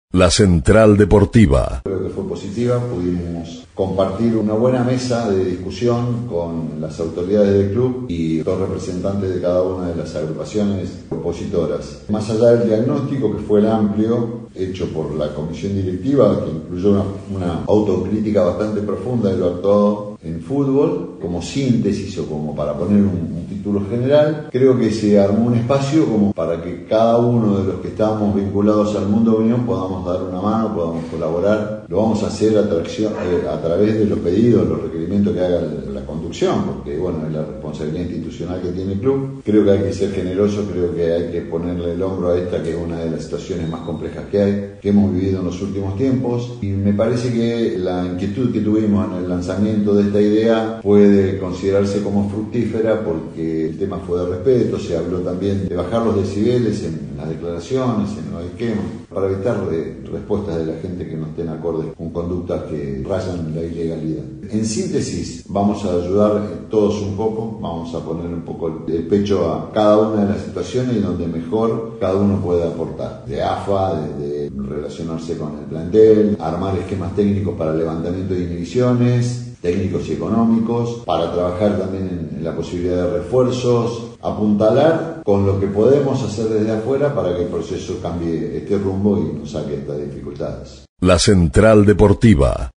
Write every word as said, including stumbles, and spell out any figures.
La Central Deportiva. Creo que fue positiva, pudimos compartir una buena mesa de discusión con las autoridades del club y los representantes de cada una de las agrupaciones opositoras. Más allá del diagnóstico, que fue el amplio, hecho por la comisión directiva, que incluyó una, una autocrítica bastante profunda de lo actuado en fútbol, como síntesis o como para poner un, un título general, creo que se armó un espacio como para que cada uno de los que estamos vinculados al mundo de Unión podamos dar una mano, podamos colaborar. Lo vamos a hacer a, tracción, eh, a través de los pedidos, los requerimientos que haga la conducción, porque bueno, es la responsabilidad institucional que tiene el club. Creo que hay que ser generoso, creo que hay que ponerle el hombro a esta, que es una de las situaciones más complejas que hay, que hemos vivido en los últimos tiempos, y me parece que la inquietud que tuvimos en el lanzamiento de esta idea puede considerarse como fructífera, porque el tema fue de respeto, se habló también de bajar los decibeles en las declaraciones, en los esquemas, para evitar eh, respuestas de la gente que no estén acordes con conductas que rayan la ilegalidad. En síntesis, vamos a ayudar todos un poco, vamos a poner un poco el pecho a cada una de las situaciones y donde mejor cada uno puede aportar. De A F A, de, de relacionarse con el plantel, armar esquemas técnicos para levantamiento de inhibiciones, técnicos y económicos, para trabajar también en, en la posibilidad de refuerzos, apuntalar con lo que podemos hacer desde afuera para que el proceso cambie este rumbo y nos saque estas dificultades. La Central Deportiva.